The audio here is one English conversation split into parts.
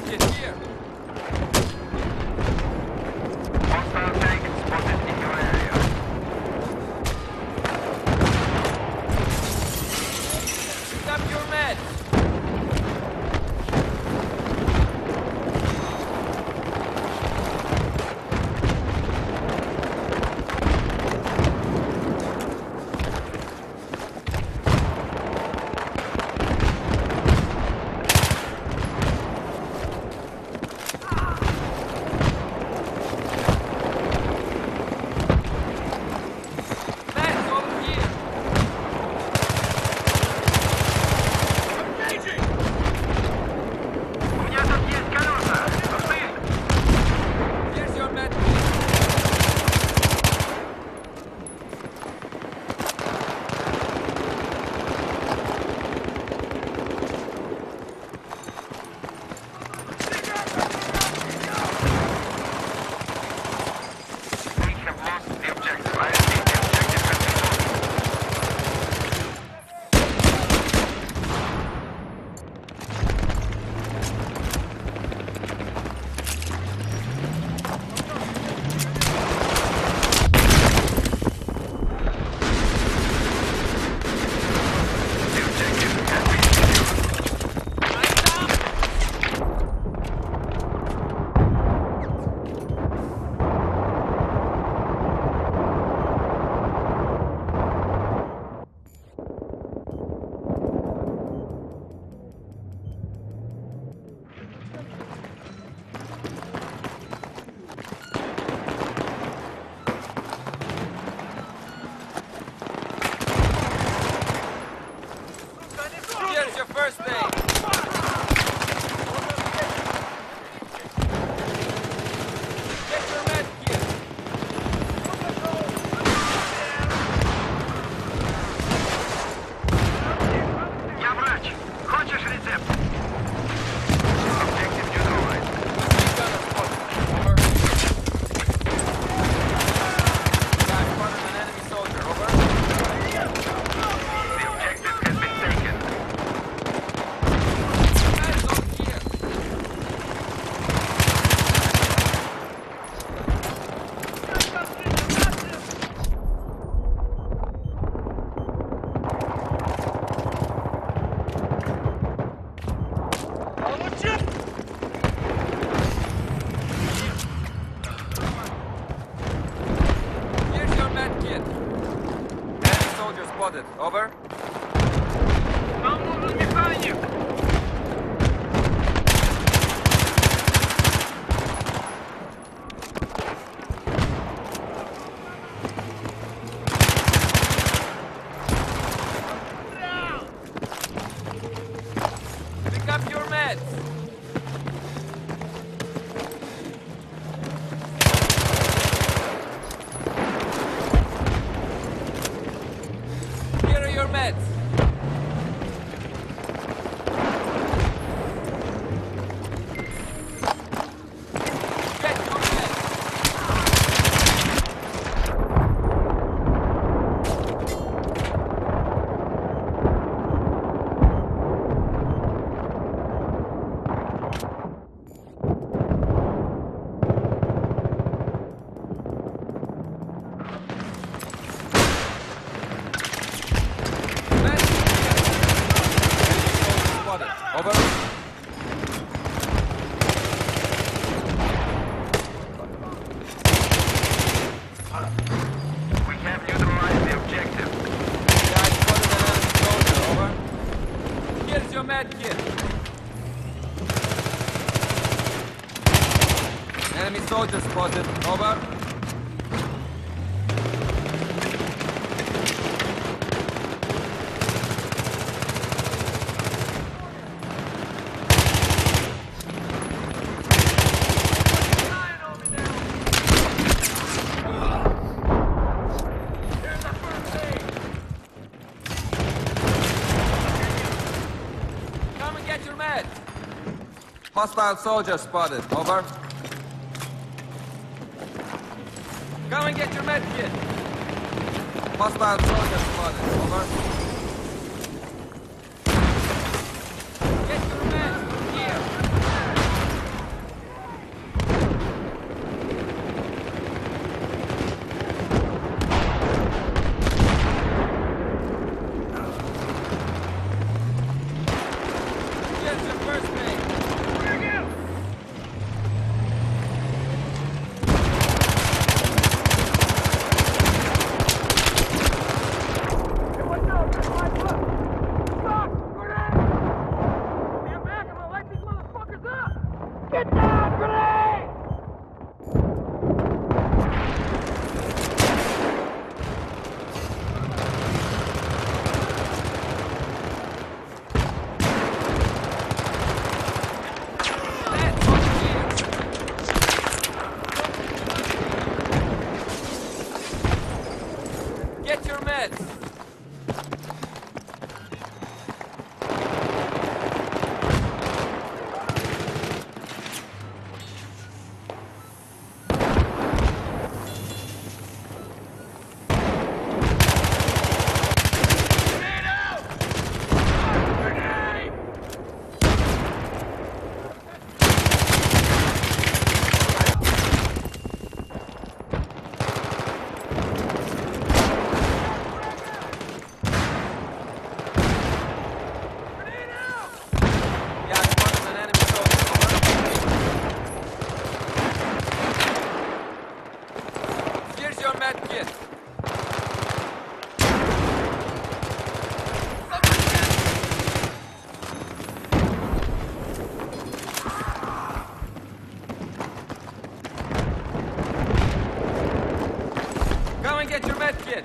kit here. Hostile tank spotted in your area. Pick up your meds. Meds over here. У меня тут есть колеса. Нужны? Here's your med kit. We have lost the objective. I repeat, the objective has been lost. The objective has been secured. Here's your first aid. Get your med kit. Я врач. Хочешь рецепт? Objective neutralized. Gunner spotted. Over. Guy spotted an enemy soldier. Over. The objective has been taken. Meds over here. Here's your med kit. Enemy soldier spotted. Over. Нам нужен механик. Pick up your meds. Here are your meds. Get your meds. Meds. Spotted. Over. We have neutralized the objective. Guy spotted an enemy soldier. Over. Here's your med kit. Enemy soldier spotted. Over. Come and get your meds. Hostile soldier spotted. Over. Come and get your med kit. Hostile soldier spotted. Over. Get your meds. Here. Get down, grenade! Meds over here! Get your meds! Yeah, spotted an enemy soldier. Over. Here's your med kit. Go and get your med kit.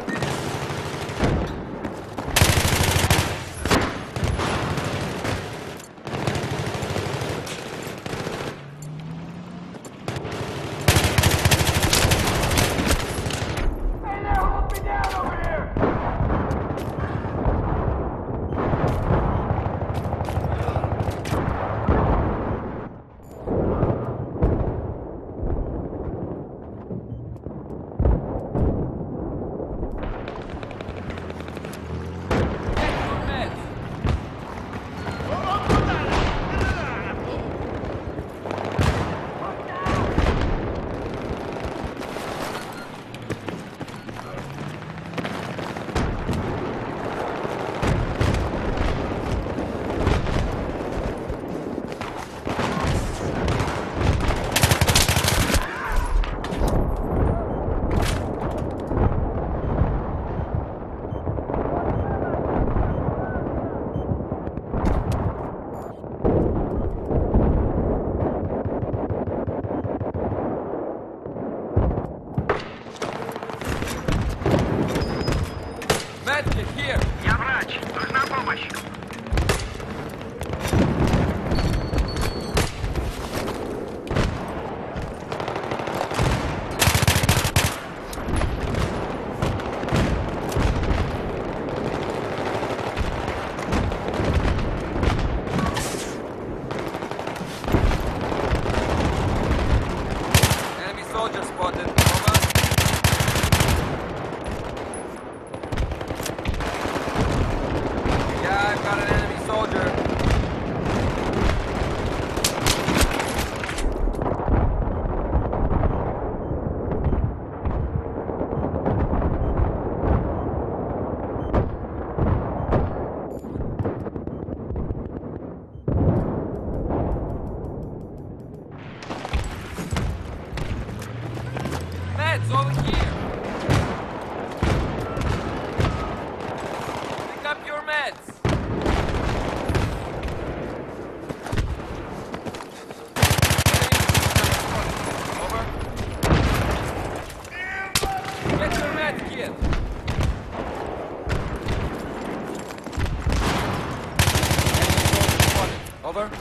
Hey there, hold me down over here! Get your meds. Medkit here! Я врач. Нужна помощь. Enemy soldier spotted. Over. Yeah, I've got an enemy soldier. Meds over here. Pick up your meds. Over. Get your med kit. Over.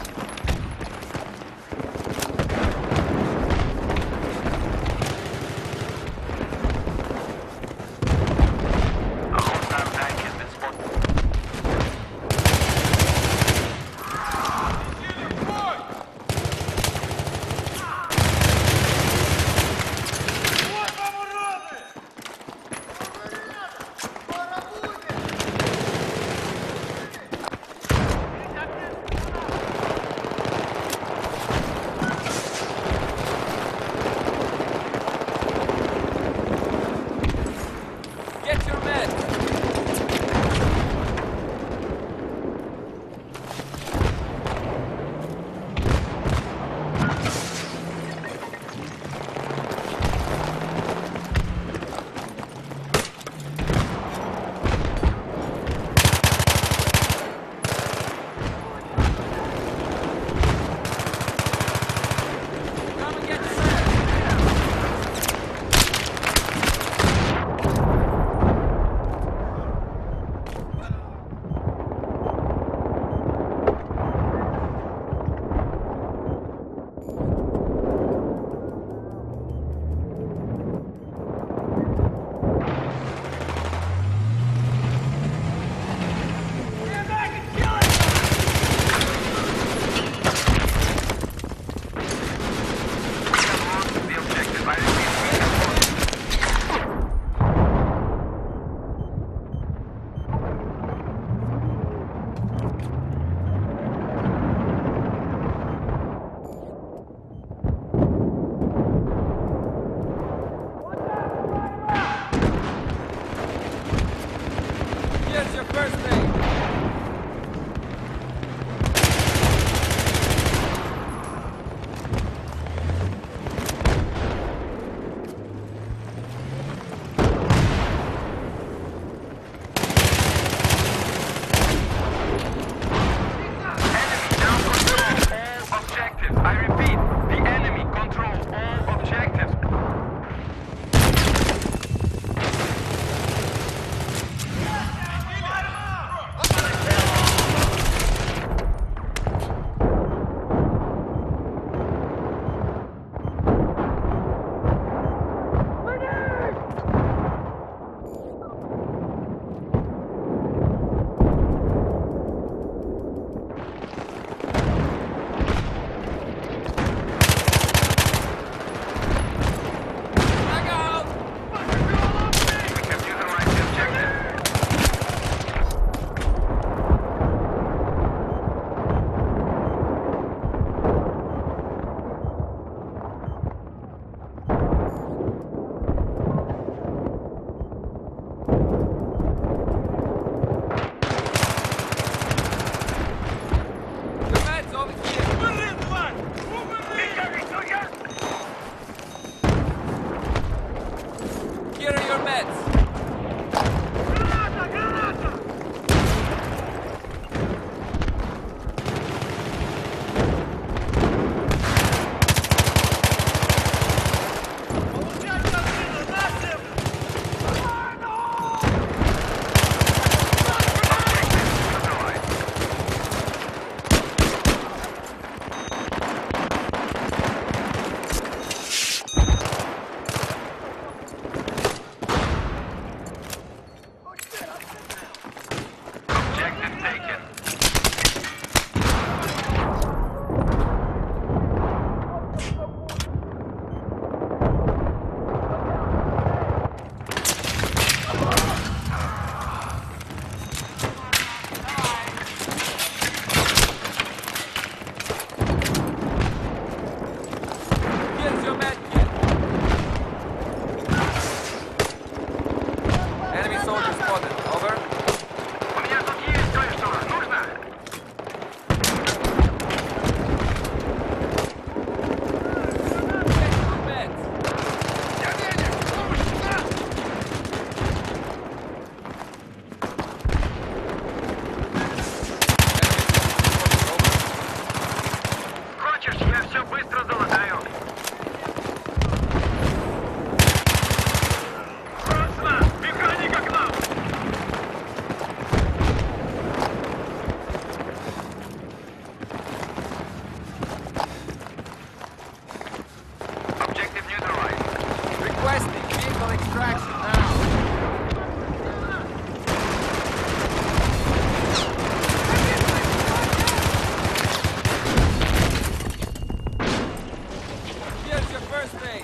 stage.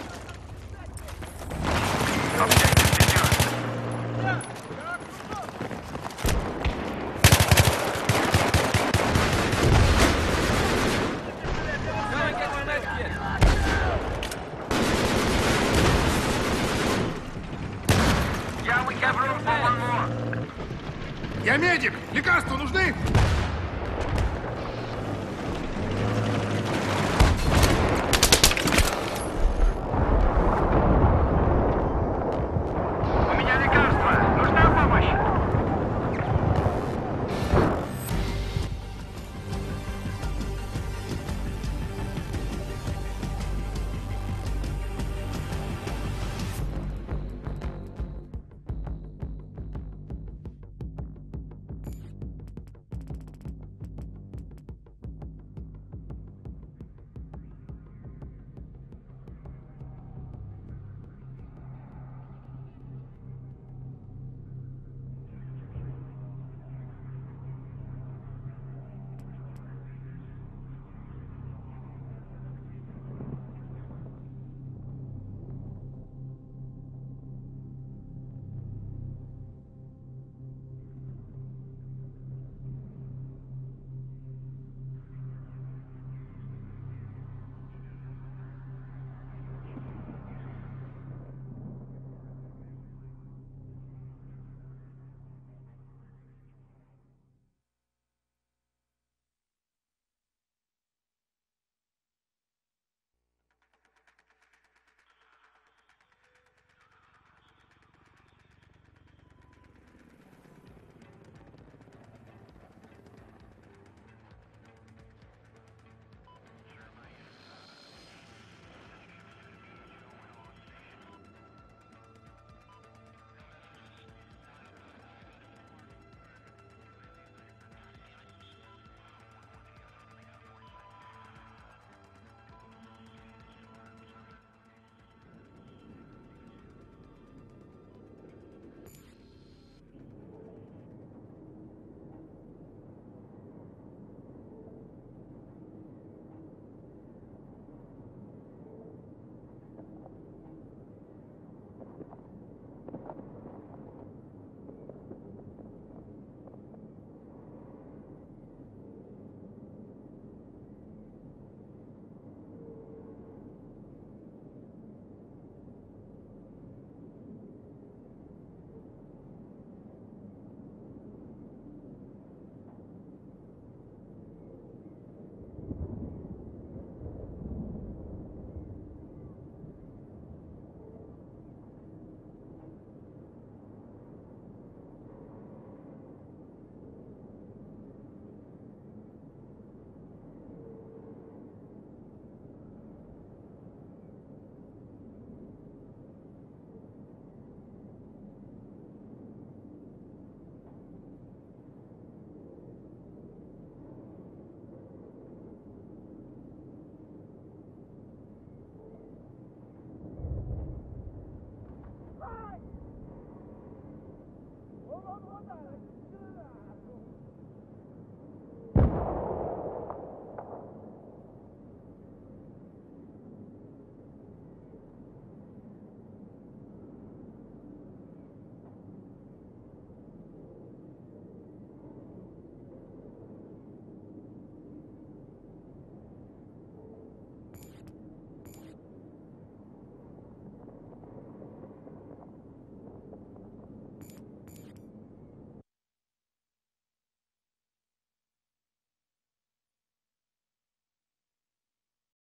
Objective secure. Go and get your med kit. Yeah, we have room for one more. Я медик! Лекарства нужны?